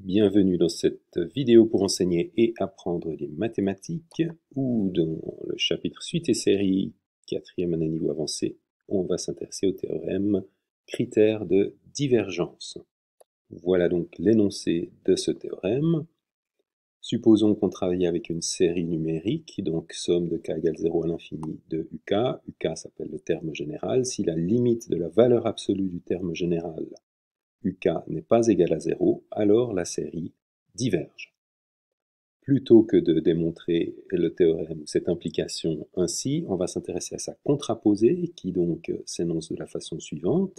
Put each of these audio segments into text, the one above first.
Bienvenue dans cette vidéo pour enseigner et apprendre les mathématiques, où dans le chapitre suite et série, 4e année niveau avancé, on va s'intéresser au théorème critères de divergence. Voilà donc l'énoncé de ce théorème. Supposons qu'on travaille avec une série numérique, donc somme de k égale 0 à l'infini de uk. Uk s'appelle le terme général. Si la limite de la valeur absolue du terme général uk n'est pas égal à 0, alors la série diverge. Plutôt que de démontrer le théorème ou cette implication ainsi, on va s'intéresser à sa contraposée, qui donc s'énonce de la façon suivante.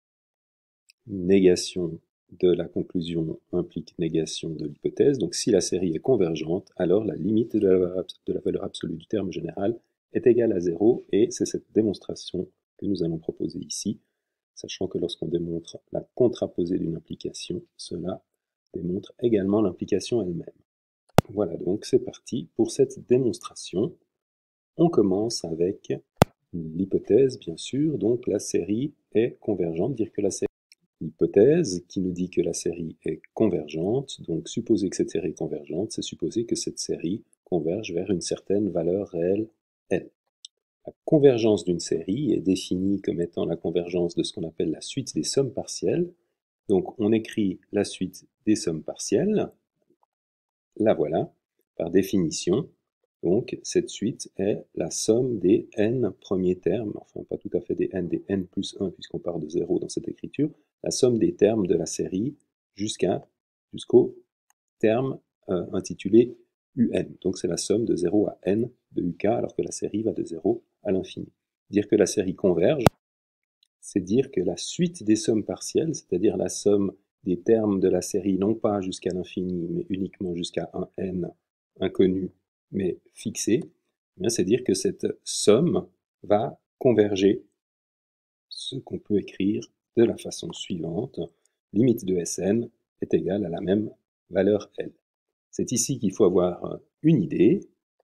Négation de la conclusion implique négation de l'hypothèse. Donc si la série est convergente, alors la limite de la valeur absolue du terme général est égale à 0, et c'est cette démonstration que nous allons proposer ici, sachant que lorsqu'on démontre la contraposée d'une implication, cela démontre également l'implication elle-même. Voilà, donc c'est parti pour cette démonstration. On commence avec l'hypothèse, bien sûr, donc la série est convergente, dire que la série... L'hypothèse qui nous dit que la série est convergente, donc supposer que cette série est convergente, c'est supposer que cette série converge vers une certaine valeur réelle L. La convergence d'une série est définie comme étant la convergence de ce qu'on appelle la suite des sommes partielles. Donc on écrit la suite des sommes partielles, la voilà, par définition. Donc cette suite est la somme des n premiers termes, enfin pas tout à fait des n plus 1 puisqu'on part de 0 dans cette écriture, la somme des termes de la série jusqu'au terme intitulé un. Donc c'est la somme de 0 à n de uk, alors que la série va de 0 à l'infini. Dire que la série converge, c'est dire que la suite des sommes partielles, c'est-à-dire la somme des termes de la série, non pas jusqu'à l'infini, mais uniquement jusqu'à un n inconnu, mais fixé, c'est dire que cette somme va converger, ce qu'on peut écrire de la façon suivante. Limite de Sn est égale à la même valeur L. C'est ici qu'il faut avoir une idée,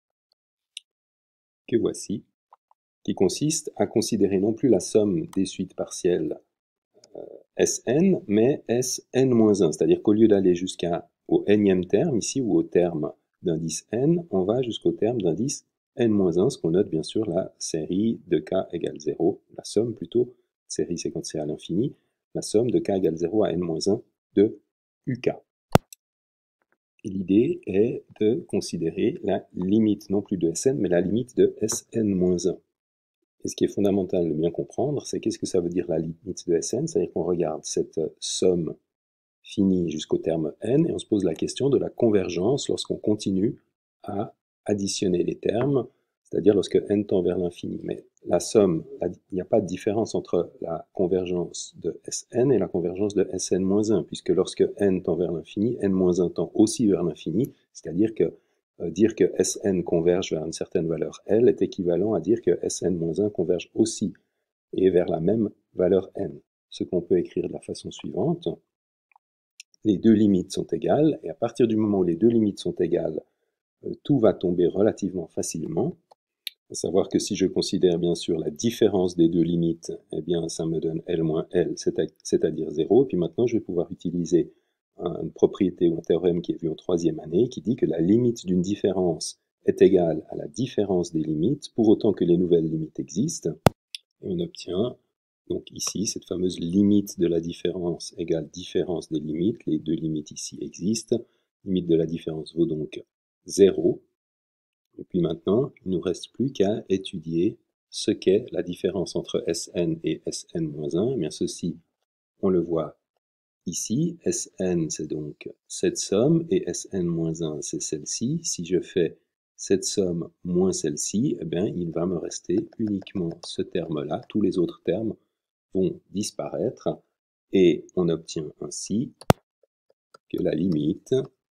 que voici, qui consiste à considérer non plus la somme des suites partielles Sn, mais Sn-1, c'est-à-dire qu'au lieu d'aller jusqu'au nème terme, ici, ou au terme d'indice n, on va jusqu'au terme d'indice n-1, ce qu'on note bien sûr la série de k égale 0, la somme plutôt, série séquentielle à l'infini, la somme de k égale 0 à n-1 de uk. L'idée est de considérer la limite, non plus de Sn, mais la limite de Sn-1. Et ce qui est fondamental de bien comprendre, c'est qu'est-ce que ça veut dire la limite de Sn, c'est-à-dire qu'on regarde cette somme finie jusqu'au terme n, et on se pose la question de la convergence lorsqu'on continue à additionner les termes, c'est-à-dire lorsque n tend vers l'infini. Mais la somme, il n'y a pas de différence entre la convergence de Sn et la convergence de Sn-1, puisque lorsque n tend vers l'infini, n-1 tend aussi vers l'infini, c'est-à-dire que dire que Sn converge vers une certaine valeur L est équivalent à dire que Sn-1 converge aussi et vers la même valeur n. Ce qu'on peut écrire de la façon suivante. Les deux limites sont égales, et à partir du moment où les deux limites sont égales, tout va tomber relativement facilement. À savoir que si je considère bien sûr la différence des deux limites, eh bien ça me donne L moins L, c'est-à-dire 0. Et puis maintenant, je vais pouvoir utiliser une propriété ou un théorème qui est vu en 3e année, qui dit que la limite d'une différence est égale à la différence des limites, pour autant que les nouvelles limites existent. Et on obtient donc ici cette fameuse limite de la différence égale différence des limites. Les deux limites ici existent. Limite de la différence vaut donc 0. Et puis maintenant, il ne nous reste plus qu'à étudier ce qu'est la différence entre Sn et Sn-1. Eh bien ceci, on le voit ici. Sn, c'est donc cette somme, et Sn-1, c'est celle-ci. Si je fais cette somme moins celle-ci, eh bien, il va me rester uniquement ce terme-là. Tous les autres termes vont disparaître, et on obtient ainsi que la limite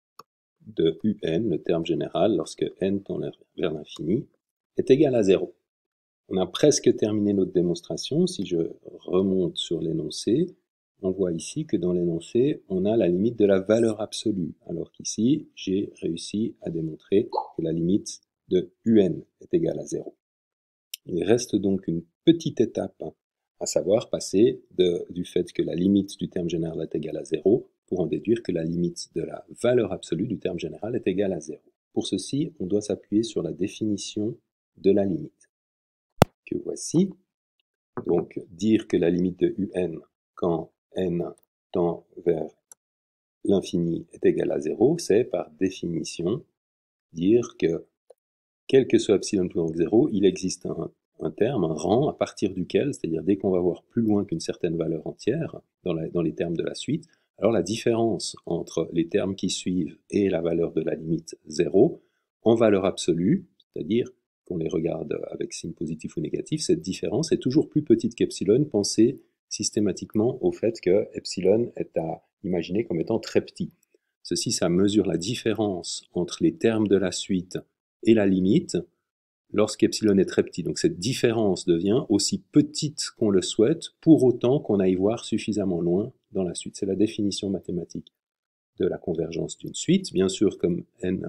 de un, le terme général, lorsque n tend vers l'infini, est égale à 0. On a presque terminé notre démonstration. Si je remonte sur l'énoncé, on voit ici que dans l'énoncé, on a la limite de la valeur absolue, alors qu'ici, j'ai réussi à démontrer que la limite de un est égale à 0. Il reste donc une petite étape, à savoir passer du fait que la limite du terme général est égale à 0 pour en déduire que la limite de la valeur absolue du terme général est égale à 0. Pour ceci, on doit s'appuyer sur la définition de la limite, que voici. Donc, dire que la limite de un quand n tend vers l'infini est égal à 0, c'est par définition dire que, quel que soit epsilon plus grand que 0, il existe un terme, un rang, à partir duquel, c'est-à-dire dès qu'on va voir plus loin qu'une certaine valeur entière, dans les termes de la suite, alors la différence entre les termes qui suivent et la valeur de la limite 0, en valeur absolue, c'est-à-dire qu'on les regarde avec signe positif ou négatif, cette différence est toujours plus petite qu'epsilon. Pensez systématiquement au fait que epsilon est à imaginer comme étant très petit. Ceci, ça mesure la différence entre les termes de la suite et la limite lorsqu'epsilon est très petit. Donc cette différence devient aussi petite qu'on le souhaite, pour autant qu'on aille voir suffisamment loin dans la suite. C'est la définition mathématique de la convergence d'une suite. Bien sûr, comme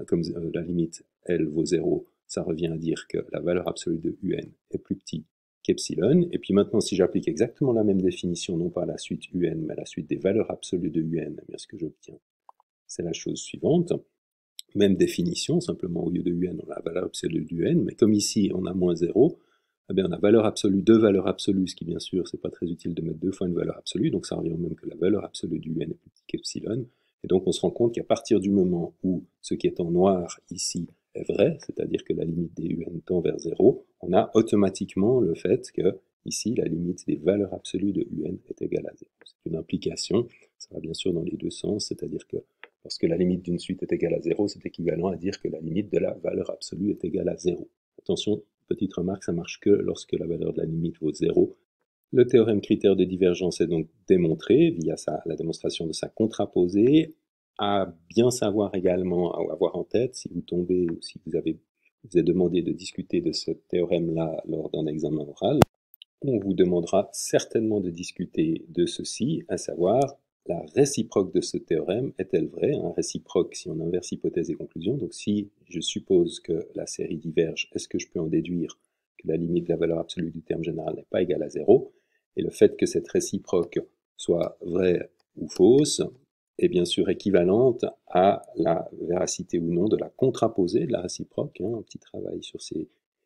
la limite L vaut 0, ça revient à dire que la valeur absolue de un est plus petite qu'epsilon. Et puis maintenant, si j'applique exactement la même définition, non pas à la suite un, mais à la suite des valeurs absolues de un, eh bien ce que j'obtiens, c'est la chose suivante. Même définition, simplement au lieu de un, on a la valeur absolue de un, mais comme ici on a moins 0, eh bien on a valeur absolue, deux valeurs absolues, ce qui bien sûr c'est pas très utile de mettre deux fois une valeur absolue, donc ça revient au même que la valeur absolue du un est plus petite qu'epsilon, et donc on se rend compte qu'à partir du moment où ce qui est en noir ici est vrai, c'est-à-dire que la limite des un tend vers 0, on a automatiquement le fait que ici la limite des valeurs absolues de un est égale à 0. C'est une implication, ça va bien sûr dans les deux sens, c'est-à-dire que lorsque la limite d'une suite est égale à 0, c'est équivalent à dire que la limite de la valeur absolue est égale à 0. Attention, petite remarque, ça marche que lorsque la valeur de la limite vaut 0. Le théorème critère de divergence est donc démontré via la démonstration de sa contraposée. À bien savoir également, à avoir en tête, si vous tombez ou si vous êtes demandé de discuter de ce théorème-là lors d'un examen oral, on vous demandera certainement de discuter de ceci, à savoir la réciproque de ce théorème est-elle vraie? Un réciproque si on inverse hypothèse et conclusion. Donc si je suppose que la série diverge, est-ce que je peux en déduire que la limite de la valeur absolue du terme général n'est pas égale à 0? Et le fait que cette réciproque soit vraie ou fausse est bien sûr équivalente à la véracité ou non de la contraposée de la réciproque. Un petit travail sur ces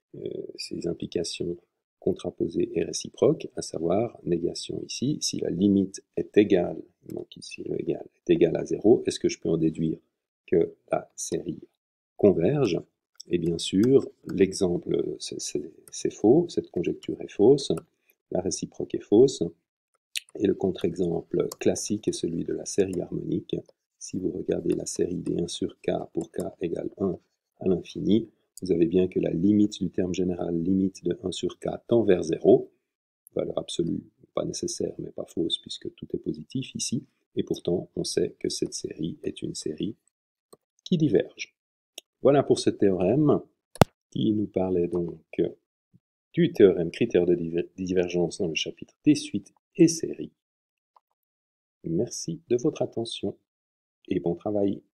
implications contraposée et réciproque, à savoir négation ici, si la limite est égale, donc ici le égal est égal à 0, est-ce que je peux en déduire que la série converge? Et bien sûr, l'exemple, c'est faux, cette conjecture est fausse, la réciproque est fausse, et le contre-exemple classique est celui de la série harmonique. Si vous regardez la série des 1 sur k pour k égale 1 à l'infini, vous avez bien que la limite du terme général, limite de 1 sur k, tend vers 0. Valeur absolue, pas nécessaire, mais pas fausse, puisque tout est positif ici. Et pourtant, on sait que cette série est une série qui diverge. Voilà pour ce théorème, qui nous parlait donc du théorème critère de divergence dans le chapitre des suites et séries. Merci de votre attention et bon travail.